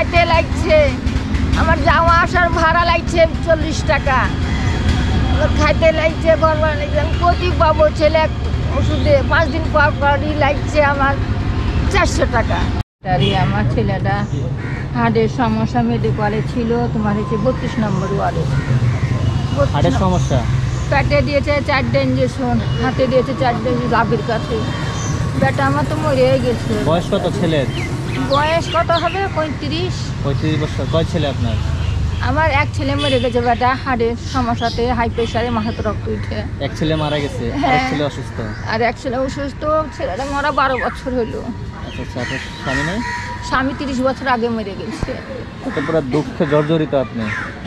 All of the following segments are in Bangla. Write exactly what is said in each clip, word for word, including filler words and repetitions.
খাইতে লাগছে, আমার যাওয়া আসার ভাড়া লাগছে চল্লিশ টাকা, আমার খাইতে লাগছে, ঘর ভাড়া লাগছে, আমি প্রতি পাবো ছেলে ওষুধে পাঁচ দিন পর পরই লাগছে আমার চারশো টাকা। আমার ছেলেটা হার্টের সমস্যা মেডিকেলে ছিল, তোমার হচ্ছে বত্রিশ নম্বর ওয়ার্ডে হার্টের সমস্যা, পেটে দিয়েছে চারটে ইঞ্জেকশন, হাতে দিয়েছে চারটে লাভের কাছে। বেটা আমার তো মরে গেছে। বয়স কত ছেলের? বয়স কত হবে? পঁয়ত্রিশ। পঁয়ত্রিশ বছর। কয় ছেলে আপনার? আমার এক ছেলে মরে গেছে বেটা হার্টের সমস্যাতে, হাই প্রেশারে, মাথাতে রক্ত উঠে। এক ছেলে মারা গেছে, হ্যাঁ। এক ছেলে অসুস্থ। আর এক ছেলে অসুস্থ, ছেলেটা মরা বারো বছর হলো। আচ্ছা আচ্ছা, আপনার স্বামী নেই? স্বামী তিরিশ বছর আগে মরে গেছে। তো পুরো দুঃখে জর্জরিত আপনি।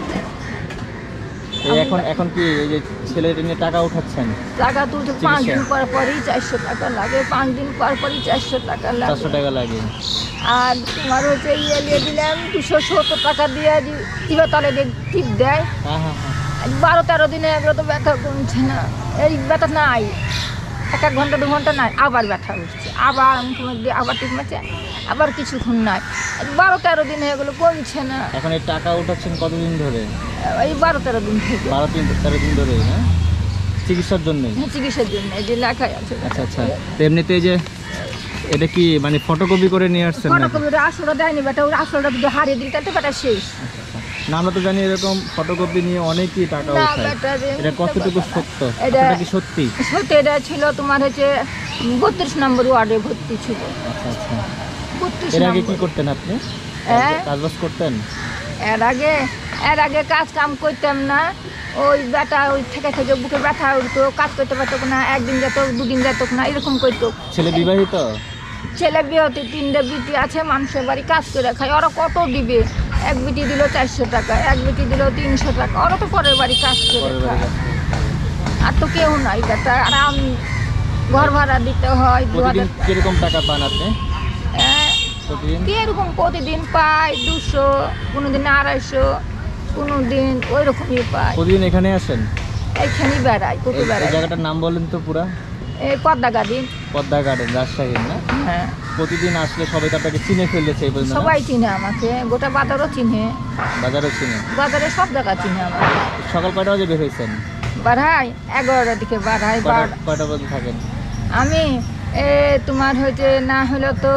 এই এখন এখন কি এই যে ছেলেটা নিয়ে টাকা উঠাচ্ছেন? টাকা তুলছে পাঁচ দিন পর পরই চারশো টাকা লাগে, পাঁচ দিন পর পরই চারশো টাকা লাগে, চারশো টাকা লাগে। আর তোমার হচ্ছে ইয়ে নিয়ে দিলাম দুশো সত্তর টাকা দিয়ে টিপে তলে দিয়ে টিপ দেয়। হ্যাঁ হ্যাঁ হ্যাঁ। বারো তেরো দিনে এগুলো তো ব্যথা কমছে না, এই ব্যথা নাই, এক এক ঘন্টা দু ঘন্টা নাই, আবার ব্যথা উঠছে, আবার মুখোমুখি দিয়ে আবার টিপ মারছে, আবার কিছুক্ষণ নাই, বারো তেরো দিনে এগুলো কমছে না। এখন এই টাকা উঠাচ্ছেন কতদিন ধরে? এই বারো তেরো দিন থেকে। বারো তিন তেরো দিন ধরে, হ্যাঁ, চিকিৎসার জন্যই? হ্যাঁ, চিকিৎসার জন্য, এই যে লেখাই আছে। আচ্ছা আচ্ছা, তো এমনিতে এই যে এটা কি মানে ফটোকপি করে নিয়ে আসছেন? ফটোকপিটা আসলটা দেয়নি বেটা, ওর আসলটা যদি হারিয়ে দিই তাহলে বেটা শেষ। না, আমরা তো জানি এরকম ফটোকপি নিয়ে অনেকই টাকা না উঠায়। বেটা রে, এটা কতটুকু সত্য? এটা এটা কি সত্যি? সত্যি, এটা ছিল তোমার হচ্ছে বত্রিশ নম্বর ওয়ার্ডে ভর্তি ছিল। আচ্ছা আচ্ছা। বত্রিশ এর আগে নম্বর। কি করতেন আপনি? হ্যাঁ? কাজবাজ করতেন? এর আগে এর আগে কাজ কাম করতাম না, ওই ব্যথা ওই থেকে থেকে বুকে ব্যথা উঠতো, কাজ করতে পারতো না, একদিন যেত দুদিন যেত না, এরকম করতো। ছেলে বিবাহিত? ছেলে বিয়েতে তিনটে বিটি আছে, মানুষের বাড়ি কাজ করে খায়, ওরা কত দিবে? এক বিটি দিল চারশো টাকা, এক বিটি দিল তিনশো টাকা, ওরা তো পরের বাড়ি কাজ করে পরের বাড়ি খায়। কাজ করে। আর তো কেউ নাই বেটা, আর আমি ঘর ভাড়া দিতে হয় দু প্রতিদিন হাজার। কিরকম টাকা পান আপনি হ্যাঁ, প্রতিদিন? এরকম প্রতিদিন পাই দুশো, কোনোদিন আড়াইশো, কোনোদিন ওই রকমই পাই। প্রতিদিন এখানে আসেন? এইখানেই বেড়াই, কত এই বেড়াই। জায়গাটার নাম বলেন তো পুরা। এই পদ্মা গাড়ি। পদ্মা গার্ডেন, রাজশাহীর না? হ্যাঁ, প্রতিদিন আসলে সবাই তো আপনাকে চিনে ফেলেছে এই পর্যন্ত না? সবাই চিনে আমাকে, গোটা বাজারও চিনে, বাজারও চিনে? বাজারে সব জায়গা চিনে আমাকে। সকাল কয়টা বাজে বের হয়েছেন? বাড়াই এগারোটার দিকে বাড়াই। কয়টা কয়টা বাজে থাকেন? আমি এ তোমার হচ্ছে না হলো তো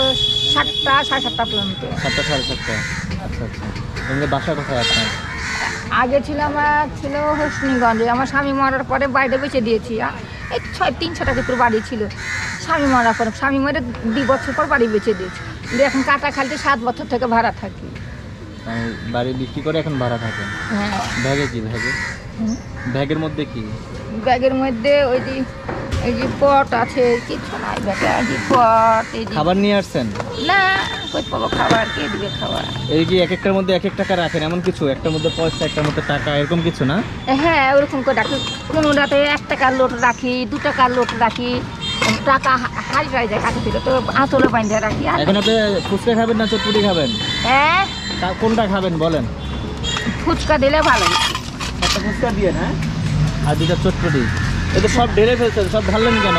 সাতটা সাড়ে সাতটা পর্যন্ত। সাতটা সাড়ে সাতটা। আচ্ছা আচ্ছা। এমনি বাসা কোথায় আপনার? আগে ছিল আমার ছিল হসনিগঞ্জে, আমার স্বামী মরার পরে বাড়িটা বেঁচে দিয়েছি। আ- এই ছয় তিন ছটা কিছু বাড়ি ছিল, স্বামী মরার পরে, স্বামী মরে দুই বছর পর বাড়ি বেঁচে দিয়েছি। দিয়ে এখন কাটা খালতে সাত বছর থেকে ভাড়া থাকি। আমি বাড়ি বিক্রি করে এখন ভাড়া থাকেন? হ্যাঁ। ব্যাগে কি? ব্যাগে হুম। ব্যাগের মধ্যে কি? ব্যাগের মধ্যে ওই যে এই যে পট আছে, কিছু নাই বেটা, এই যে পট, এই যে খাবার নিয়ে আসছেন? না, কই পাবো খাবার, কে দিবে খাবার? এই কি এক একটার মধ্যে এক এক টাকা রাখেন এমন কিছু? একটার মধ্যে পয়সা, একটার মধ্যে টাকা, এরকম কিছু না? হ্যাঁ, ওরকম করে রাখি, কোনো রাতে এক টাকার লোট রাখি, দু টাকার লোট রাখি, টাকা হারি হারি যায় কাছে ছিল তো আঁচলে বাঁধে রাখি। আর এখন আপনি ফুচকা খাবেন না চটপটি খাবেন? হ্যাঁ, তা- কোনটা খাবেন বলেন? ফুচকা দিলে ভালো। একটা ফুচকা দিয়ে, হ্যাঁ, আর দুটা চটপটি। এই তো সব ঢেলে ফেলছেন, সব ঢাললেন কেন?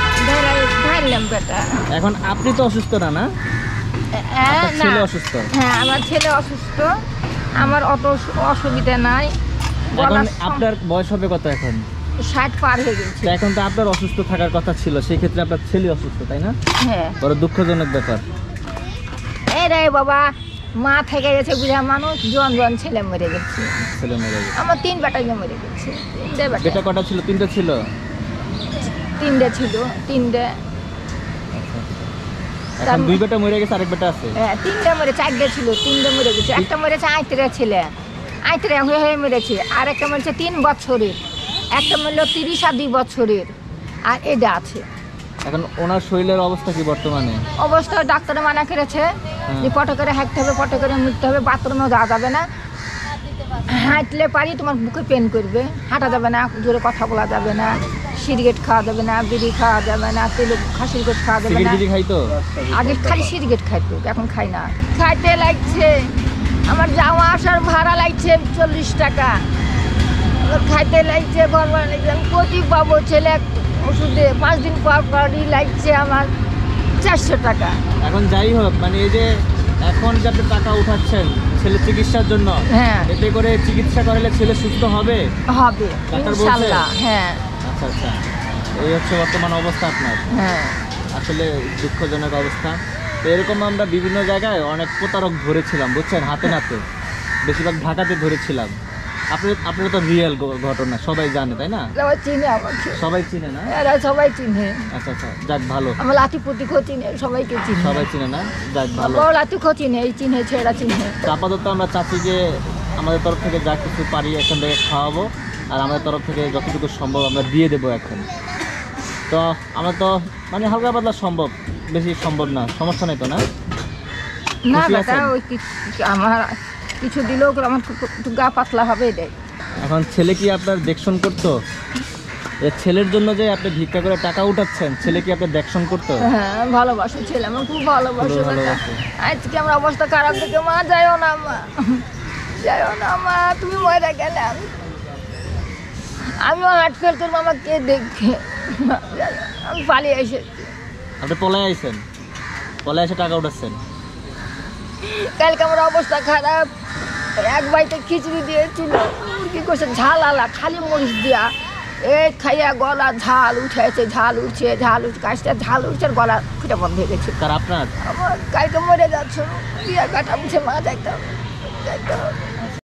ঢাললাম বেটা। এখন আপনি তো অসুস্থ না? না, হ্যাঁ, আপনার না, ছেলে অসুস্থ। হ্যাঁ, আমার ছেলে অসুস্থ, আমার অত অসুবিধা নাই। এখন গলার সম- আপনার বয়স হবে কত এখন? ষাট পার হয়ে গেছে। তো এখন তো আপনার অসুস্থ থাকার কথা ছিল, সেই ক্ষেত্রে আপনার ছেলে অসুস্থ, তাই না? হ্যাঁ, বড় দুঃখজনক ব্যাপার। এই রে বাবা, মা থেকে গেছে বুঝা মানুষ, জন জন ছেলে মরে গেছে। ছেলে মরে গেছে। আমার তিন বেটা মরে গেছে, তিনটে বেটা। বেটা কটা ছিল? তিনটা ছিল? তিনটে ছিল, তিনটে। এখন দুই বেটা মরে গেছে, আরেক বেটা আছে? হ্যাঁ, তিনটে মরে, চারটে ছিল, তিনটে মরে গেছে। একটা মরেছে আইতরে ছেলে, আইতরে হয়ে হয়ে মরেছে। আর একটা মরেছে তিন বছরের, একটা মরল তিরিশ আর দুই বছরের, আর এটা আছে। এখন ওনার শরীরের অবস্থা কি বর্তমানে? অবস্থা ডাক্তারে মানা করেছে যে পটে করে হাঁটতে হবে, পটে করে মুততে হবে, বাথরুমেও যাওয়া যাবে না, হাঁটলে পারি তোমার বুকে পেন করবে, হাঁটা যাবে না, জোরে কথা বলা যাবে না, সিগারেট খাওয়া যাবে না, বিড়ি খাওয়া যাবে না, তেল খাসির গোট খাওয়া যাবে সিগারেট না। বিড়ি খাইতো? আগে খালি সিগারেট খাইতো, এখন খাই না। খাইতে লাগছে, আমার যাওয়া আসার ভাড়া লাগছে চল্লিশ টাকা, আমার খাইতে লাগছে, ঘর ভাড়া লাগছে, আমি প্রতি পাবো ছেলে ওষুধে পাঁচ দিন পর পরই লাগছে আমার চারশো টাকা। এখন যাই হোক, মানে এই যে এখন যে আপনি টাকা উঠাচ্ছেন ছেলে চিকিৎসার জন্য, হ্যাঁ এতে করে চিকিৎসা করালে ছেলে সুস্থ হবে? হবে ডাক্তার বলছে? ইনশাল্লাহ। হ্যাঁ আচ্ছা আচ্ছা, এই হচ্ছে বর্তমান অবস্থা আপনার। হ্যাঁ আসলে দুঃখজনক অবস্থা। তো এরকম আমরা বিভিন্ন জায়গায় অনেক প্রতারক ধরেছিলাম বুঝছেন, হাতে নাতে, বেশিরভাগ ঢাকাতে ধরেছিলাম। আপনি আপনারা তো রিয়েল ঘটনা সবাই জানে তাই না? সবাই চিনে আমাকে, সবাই চিনে না? এরা সবাই চিনে। আচ্ছা আচ্ছা, যাক ভালো। আমার লাঠি পুতিকেও চিনে, সবাইকে চিনে। সবাই চিনে না, যাক ভালো। বড় লাঠিকেও চিনে, এই চিনেছে, এরা চিনে। তো আপাতত আমরা চাচ্ছি যে আমাদের তরফ থেকে যা কিছু পারি এখান থেকে খাওয়াবো, আর আমাদের তরফ থেকে যতটুকু সম্ভব আমরা দিয়ে দেবো এখন। তো আমরা তো মানে হালকা পাতলা সম্ভব, বেশি সম্ভব না, সমস্যা নেই তো না? না খুশি বেটা, আছেন? ওই কি- আমার কিছু দিলেও আমার একটু- একটু গা পাতলা হবে এটাই। এখন ছেলে কি আপনার দেখশন করতো? এ ছেলের জন্য যে আপনি ভিক্ষা করে টাকা উঠাচ্ছেন, ছেলে কি আপনার দেখশন করতো? হ্যাঁ ভালোবাসো ছেলে, আমার খুব ভালোবাসো খুবই বেটা। ভালোবাসে। আজকে আমার অবস্থা খারাপ দেখে মা যাইও না, মা যাইও না মা, তুমি মরে গেলে আমি আমিও হাট ফেল করবো, আমাকে দেখে আমি পালিয়ে এসেছি। আপনি পলায় আইছেন, পলায় এসে টাকা উঠাচ্ছেন? কালকে আমার অবস্থা খারাপ, এক বাড়িতে খিচুড়ি দিয়েছিল, মুরগি করছে ঝাল আলা, খালি মরিচ দিয়া, এই খাইয়া গলা ঝাল উঠেছে, ঝাল উঠছে, ঝাল উঠছে, কাজটা ঝাল উঠছে, আর গলা ফুটে বন্ধ হয়ে গেছে। কার আপনার? আমার কালকে মরে যাচ্ছ, বিয়া কাটা মুছে মা যাইতে হবে, যাইতে হবে।